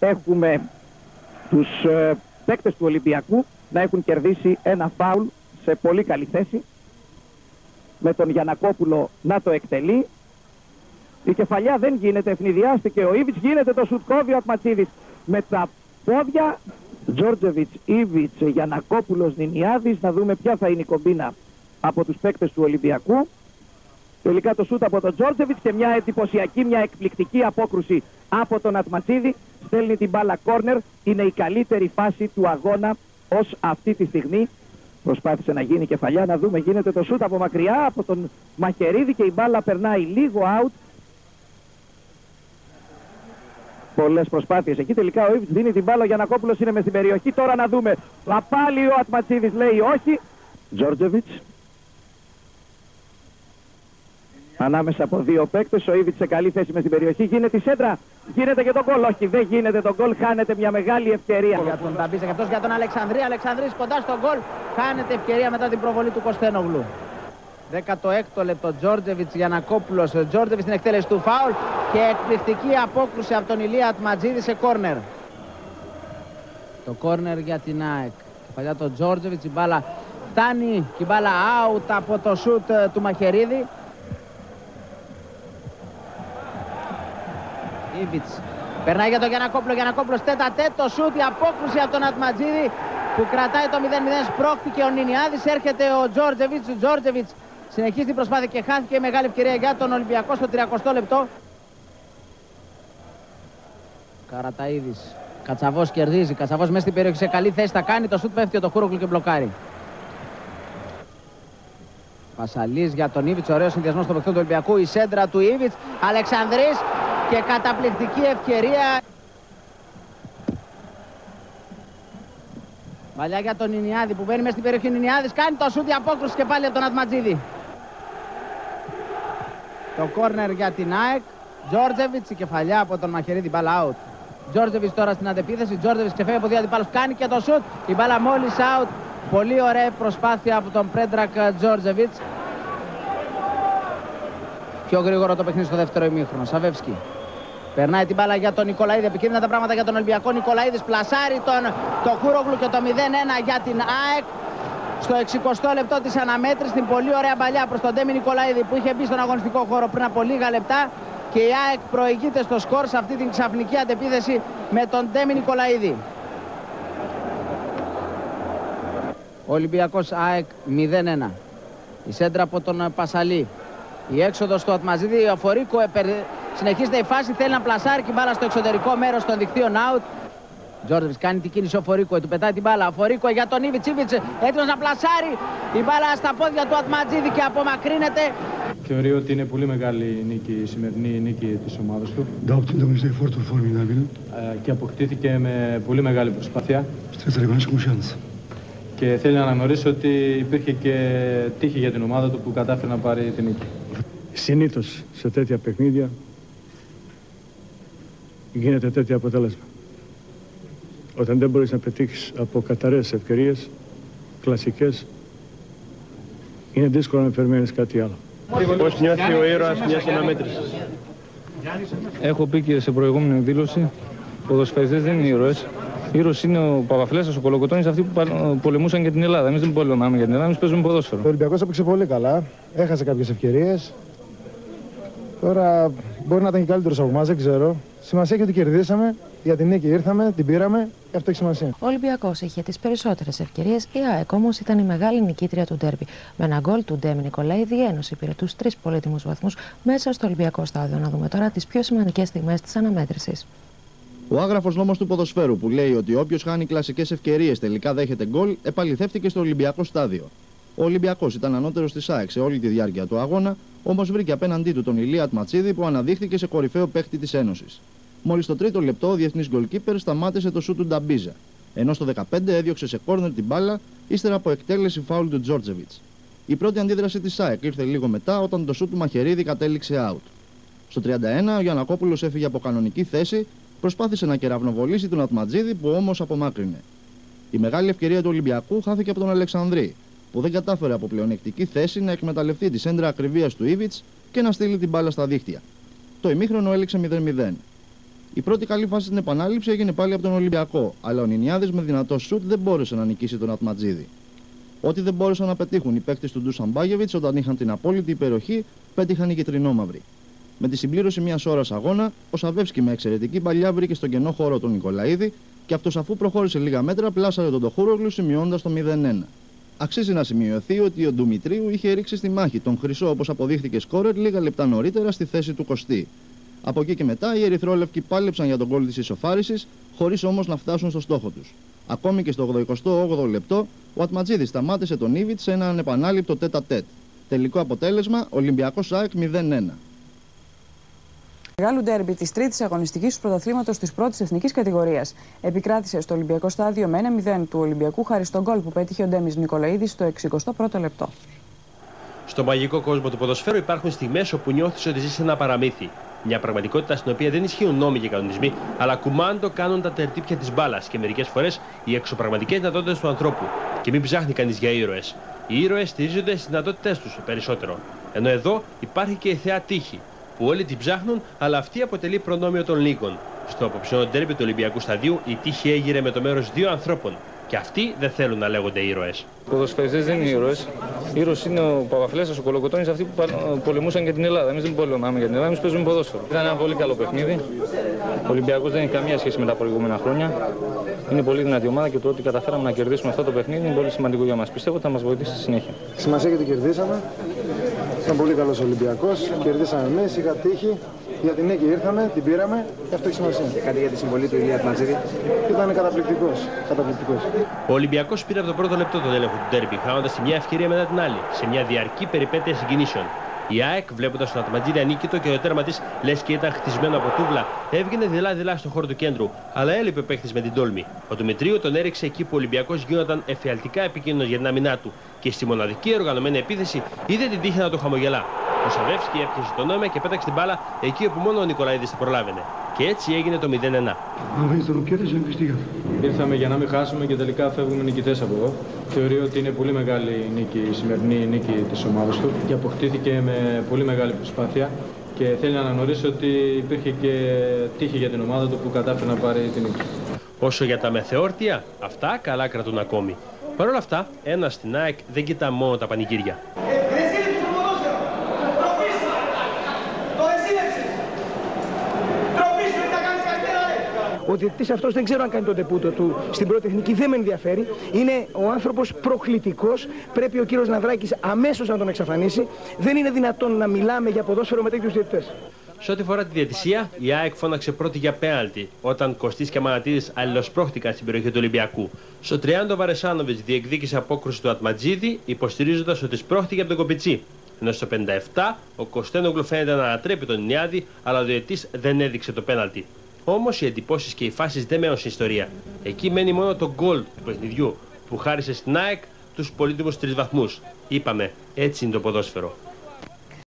έχουμε τους παίκτες του Ολυμπιακού να έχουν κερδίσει ένα φάουλ σε πολύ καλή θέση, με τον Γιαννακόπουλο να το εκτελεί. Η κεφαλιά δεν γίνεται, ευνηδιάστηκε ο Ήβιτς, γίνεται το σουτ, κόβει ο Ατματσίδης με τα πόδια. Τζόρτζεβιτς, Ήβιτς, Γιαννακόπουλος, Νινιάδης. Να δούμε ποια θα είναι η κομπίνα από τους παίκτες του Ολυμπιακού. Τελικά το σούτ από τον Τζόρτζεβιτς και μια εντυπωσιακή, μια εκπληκτική απόκρουση από τον Ατματσίδη. Στέλνει την μπάλα κόρνερ. Είναι η καλύτερη φάση του αγώνα ως αυτή τη στιγμή. Προσπάθησε να γίνει κεφαλιά, να δούμε, γίνεται το σούτ από μακριά από τον Μαχαιρίδη και η μπάλα περνάει λίγο out. Πολλές προσπάθειες εκεί, τελικά ο Ήβιτς δίνει την μπάλα, ο Γιαννακόπουλος είναι μες στην περιοχή. Τώρα να δούμε, πάλι ο Ατματσίδης λέει όχι. Τζόρτζεβιτς ανάμεσα από δύο παίκτες, ο Ήβιτς σε καλή θέση μες στην περιοχή, γίνεται η σέντρα, γίνεται και τον γκολ. Όχι, δεν γίνεται τον γκολ, χάνεται μια μεγάλη ευκαιρία. Για τον Ταμπίζα και αυτός για τον Αλεξανδρή. Αλεξανδρής κοντά στον γκολ, χάνεται ευκαιρία μετά την προβολή του Κωστένογλου. 16ο λεπτό, Τζόρτζεβιτς, Γιαννακόπουλος, Τζόρτζεβιτς στην εκτέλεση του φάουλ και εκπληκτική απόκρουση από τον Ηλία Ατματζίδη σε κόρνερ. Το κόρνερ για την ΑΕΚ. Κεφαλιά τον Τζόρτζεβιτς, η μπάλα φτάνει και η μπάλα out από το σουτ του Μαχαιρίδη. Ήβιτς περνάει για τον Γιαννακόπουλο, Γιαννακόπουλος τέτα-τέτ, το σουτ, η απόκρουση από τον Ατματζίδη που κρατάει το 0-0, σπρώχτηκε ο Νινιάδης, έρχεται ο Τζόρτζεβιτς, συνεχίζει την προσπάθεια και χάθηκε η μεγάλη ευκαιρία για τον Ολυμπιακό στο 30ο λεπτό. Καραταΐδης, Κατσαβός κερδίζει, Κατσαβός μέσα στην περιοχή σε καλή θέση, θα κάνει το σουτ, πέφτει το Χούροκλου και μπλοκάρει. Πασαλής για τον Ήβιτς, ωραίος συνδυασμός στο παιχνίδι του Ολυμπιακού, η σέντρα του Ήβιτς, Αλεξανδρής και καταπληκτική ευκαιρία. Βαλιά για τον Νινιάδη που μπαίνει μέσα στην περιοχή. Νινιάδης κάνει το σούτ, απόκρουση και πάλι από τον Ατματζίδη. Το κόρνερ για την ΑΕΚ. Τζόρτζεβιτς, η κεφαλιά από τον Μαχαιρίδη, μπάλα out. Τζόρτζεβιτς τώρα στην αντεπίθεση. Τζόρτζεβιτς ξεφεύγει από δύο αντιπάλους, κάνει και το σούτ. Η μπάλα μόλις out. Πολύ ωραία προσπάθεια από τον Πρέντρακ Τζόρτζεβιτς. Πιο γρήγορο το παιχνίδι στο δεύτερο ημίχρονο. Σαβεύσκι. Περνάει την μπάλα για τον Νικολαίδη. Επικίνδυνα τα πράγματα για τον Ολυμπιακό. Νικολαίδης πλασάρει το Χούροκλου και το 0-1 για την ΑΕΚ. Στο 60ο λεπτό της αναμέτρησης, την πολύ ωραία παλιά προς τον Ντέμι Νικολαίδη που είχε μπει στον αγωνιστικό χώρο πριν από λίγα λεπτά. Και η ΑΕΚ προηγείται στο σκορ σε αυτή την ξαφνική αντεπίθεση με τον Ντέμι Νικολαίδη. Ολυμπιακός ΑΕΚ 0-1. Η σέντρα από τον Πασαλή. Η έξοδος του Ατματζίδη, ο Φορίκο συνεχίζεται η φάση, θέλει να πλασάρει και μπάλα στο εξωτερικό μέρος των δικτύων out. Τζόρτζεβιτς κάνει την κίνηση ο Φορίκο, του πετάει την μπάλα. Ο Φορίκο για τον Ήβιτς, έτοιμος να πλασάρει. Η μπάλα στα πόδια του Ατματζίδη και απομακρύνεται. Θεωρεί ότι είναι πολύ μεγάλη νίκη, η σημερινή νίκη της ομάδας του. Και αποκτήθηκε με πολύ μεγάλη προσπάθεια. Και θέλει να αναγνωρίσει ότι υπήρχε και τύχη για την ομάδα του που κατάφερε να πάρει την νίκη. Συνήθως σε τέτοια παιχνίδια γίνεται τέτοιο αποτέλεσμα. Όταν δεν μπορείς να πετύχεις από καταρρές ευκαιρίες, κλασικές, είναι δύσκολο να περιμένεις κάτι άλλο. Πώς νιώθει ο ήρωας μιας αναμέτρησης? Έχω πει και σε προηγούμενη δήλωση, οι ποδοσφαιριστές δεν είναι ήρωες. Ήρωας είναι ο Παπαφλέσσας, ο Κολοκοτώνης, αυτοί που πολεμούσαν για την Ελλάδα. Εμείς δεν πολεμάμε για την Ελλάδα, εμείς παίζουμε ποδόσφαιρο. Ο Ολυμπιακός έπαιξε πολύ καλά, έχασε κάποιες ευκαιρίες. Τώρα μπορεί να ήταν και καλύτερος από εμάς, δεν ξέρω. Σημασία έχει ότι κερδίσαμε, για την νίκη ήρθαμε, την πήραμε και αυτό έχει σημασία. Ο Ολυμπιακός είχε τις περισσότερες ευκαιρίες, η ΑΕΚ όμως ήταν η μεγάλη νικήτρια του ντέρμπι. Με ένα γκολ του Ντέμι Νικολαίδη, η Ένωση πήρε τους 3 πολύτιμους βαθμούς μέσα στο Ολυμπιακό στάδιο. Να δούμε τώρα τις πιο σημαντικές στιγμές της αναμέτρησης. Ο άγραφος νόμος του ποδοσφαίρου που λέει ότι όποιος χάνει κλασικές ευκαιρίες τελικά δέχεται γκολ, επαληθεύτηκε στο Ολυμπιακό στάδιο. Ο Ολυμπιακός ήταν ανώτερος της ΑΕΚ σε όλη τη διάρκεια του αγώνα, όμως βρήκε απέναντί του τον Ηλία Ατματζίδη που αναδείχθηκε σε κορυφαίο παίχτη της Ένωσης. Μόλις στο τρίτο λεπτό ο διεθνής γκολκίπερ σταμάτησε το σούτ του Νταμπίζα, ενώ στο 15 έδιωξε σε κόρνερ την μπάλα ύστερα από εκτέλεση φάουλ του Τζόρτζεβιτς. Η πρώτη αντίδραση της ΑΕΚ ήρθε λίγο μετά όταν το σούτ του Μαχαιρίδη κατέληξε out. Στο 31 ο Γιαννακόπουλος έφυγε από κανονική θέση, προσπάθησε να κεραυνοβολήσει τον Ατματζίδη που όμως απομάκρυνε. Η μεγάλη ευκαιρία του Ολυμπιακού χάθηκε από τον Αλεξανδρή, που δεν κατάφερε από πλεονεκτική θέση να εκμεταλλευτεί τη σέντρα ακριβίας του Ήβιτς και να στείλει την μπάλα στα δίχτυα. Το ημίχρονο έληξε 0-0. Η πρώτη καλή φάση στην επανάληψη έγινε πάλι από τον Ολυμπιακό, αλλά ο Νινιάδης με δυνατό σουτ δεν μπόρεσε να νικήσει τον Ατματζίδη. Ό,τι δεν μπόρεσαν να πετύχουν οι παίκτες του Ντούσαν Μπάγεβιτς όταν είχαν την απόλυτη υπεροχή, πέτυχαν οι κυτρινόμαυροι. Με τη συμπλήρωση μιας ώρας αγώνα, ο Σαβεύσκι με εξαιρετική παλιά βρήκε στον κενό χώρο τον Νικολαίδη και αυτός, αφού προχώρησε λίγα μέτρα, πλάσαρε τον Τοχούρογλου σημειώνοντας το 0-1. Αξίζει να σημειωθεί ότι ο Ντουμητρίου είχε ρίξει στη μάχη τον Χρυσό, όπως αποδείχθηκε σκόρερ, λίγα λεπτά νωρίτερα στη θέση του Κωστή. Από εκεί και μετά οι ερυθρόλευκοι πάλεψαν για τον γκολ της ισοφάρισης, χωρίς όμως να φτάσουν στο στόχο τους. Ακόμη και στο 88ο λεπτό, ο Ατματζίδης σταμάτησε τον Ήβιτ σε ένα ανεπανάληπτο τέτα-τέτ. Τελικό αποτέλεσμα: Ολυμπιακός ΑΕΚ 0-1. Μεγάλου ντέρμπι της τρίτης αγωνιστικής του πρωταθλήματος της πρώτης εθνικής κατηγορίας. Επικράτησε στο Ολυμπιακό στάδιο με 1-0 του Ολυμπιακού χάρη στον γκολ που πέτυχε ο Ντέμις Νικολαίδης στο 61ο λεπτό. Στο μαγικό κόσμο του ποδοσφαίρου υπάρχουν στιγμές όπου νιώθεις ότι ζεις ένα παραμύθι. Μια πραγματικότητα στην οποία δεν ισχύουν νόμοι και κανονισμοί, αλλά κουμάντο κάνουν τα τερτύπια της μπάλας και μερικές φορές οι εξωπραγματικές δυνατότητες του ανθρώπου. Και μην ψάχνει κανείς για ήρωες. Οι ήρωες στηρίζονται στις δυνατότητές τους περισσότερο. Ενώ εδώ υπάρχει και η θεά τύχη, που όλοι την ψάχνουν, αλλά αυτή αποτελεί προνόμιο των λίγων. Στο απόψινό ντέρμπι του Ολυμπιακού σταδίου, η τύχη έγειρε με το μέρος δύο ανθρώπων. Και αυτοί δεν θέλουν να λέγονται ήρωες. Οι ποδοσφαιριστές δεν είναι ήρωες. Ήρωες είναι ο Παπαφλέσσας, ο Κολοκοτώνης, αυτοί που πολεμούσαν και την Ελλάδα. Εμείς δεν πολεμάμε για την Ελλάδα, εμείς παίζουμε ποδόσφαιρο. Ήταν ένα πολύ καλό παιχνίδι. Ο Ολυμπιακός δεν έχει καμία σχέση με τα προηγούμενα χρόνια. Είναι πολύ δυνατή ομάδα και το ότι καταφέραμε να κερδίσουμε αυτό το παιχνίδι είναι πολύ σημαντικό για μας. Πιστεύω ότι θα μας βοηθήσει στη συνέχεια. Σημασία γιατί κερδίσαμε. Ήταν πολύ καλός Ολυμπιακός. Κερδίσαμε εμείς, είχα τύχη. Για την νίκη ήρθαμε, την πήραμε και αυτό έχει σημασία. Και κάτι για τη συμβολή του Ηλία Ατματζίδη. Ήταν καταπληκτικός. Ο Ολυμπιακός πήρε από το πρώτο λεπτό τον έλεγχο του ντέρμπι, χάνοντας τη μια ευκαιρία μετά την άλλη, σε μια διαρκή περιπέτεια συγκινήσεων. Η ΑΕΚ, βλέποντας τον Ατματζίδη ανίκητο και το τέρμα της, λες και ήταν χτισμένο από τούβλα, έβγαινε δειλά-δειλά στον χώρο του κέντρου, αλλά έλειπε παίχτης με την τόλμη. Ο Δημητρίου τον έριξε εκεί που ο Ολυμπιακός γίνονταν εφιαλτικά επικίνδυνος για την άμυνά του και στη μοναδική οργανωμένη επίθεση είδε την τύχη να το χαμογελά. Ο Σαβεύσκι έπιασε το νόημα και πέταξε την μπάλα εκεί όπου μόνο ο Νικολαίδης θα προλάβαινε. Και έτσι έγινε το 0-1. Ήρθαμε για να μην χάσουμε και τελικά φεύγουμε νικητές από εδώ. Θεωρεί ότι είναι πολύ μεγάλη νίκη, η σημερινή νίκη της ομάδας του και αποκτήθηκε με πολύ μεγάλη προσπάθεια και θέλει να αναγνωρίσει ότι υπήρχε και τύχη για την ομάδα του που κατάφερε να πάρει την νίκη. Όσο για τα μεθεόρτια, αυτά καλά κρατούν ακόμη. Παρ' όλα αυτά, ένας στην ΑΕΚ δεν κοιτά μόνο τα πανηγύρια. Ο διαιτητής αυτός δεν ξέρω αν κάνει τον τεπούτο του στην πρώτη εθνική, δεν με ενδιαφέρει. Είναι ο άνθρωπος προκλητικός. Πρέπει ο κύριος Ναδράκης αμέσως να τον εξαφανίσει. Δεν είναι δυνατόν να μιλάμε για ποδόσφαιρο με τέτοιους διαιτητές. Σε ό,τι φορά τη διαιτησία, η ΑΕΚ φώναξε πρώτη για πέναλτι όταν Κωστής και Μανατίδης αλληλοσπρώχτηκαν στην περιοχή του Ολυμπιακού. Στο 30 ο Βαρεσάνοβιτς διεκδίκησε απόκρουση του Ατματζίδη, υποστηρίζοντας ότι σπρώχτηκε από τον Κοπιτσί. Ενώ στο 57 ο Κωστένογλου φαίνεται να ανατρέπει τον Ινιάδη, αλλά ο διαιτητής δεν έδειξε το πέναλτι. Όμως οι εντυπώσεις και οι φάσεις δεν μένουν στην ιστορία. Εκεί μένει μόνο το γκολ του παιχνιδιού που χάρισε στην ΑΕΚ τους πολύτιμους 3 βαθμούς. Είπαμε, έτσι είναι το ποδόσφαιρο.